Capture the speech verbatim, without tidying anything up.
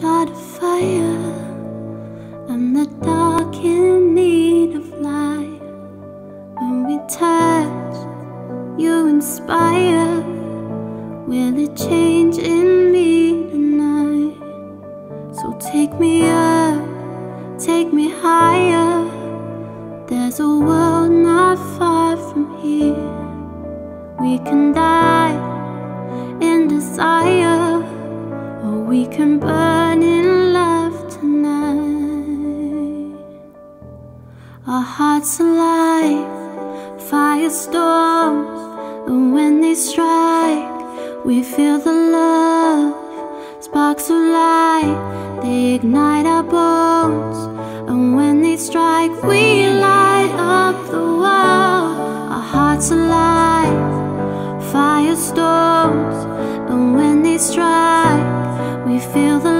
start a fire. I'm the dark in need of light. When we touch, you inspire. Will it change in me tonight? So take me up, take me higher. There's a world not far from here. We can die in desire, or we can burn in love tonight. Our hearts alive, firestorms, and when they strike, we feel the love. Sparks of light, they ignite our bones, and when they strike, we light up the world. Our hearts alive, firestorms, and when they strike, we feel the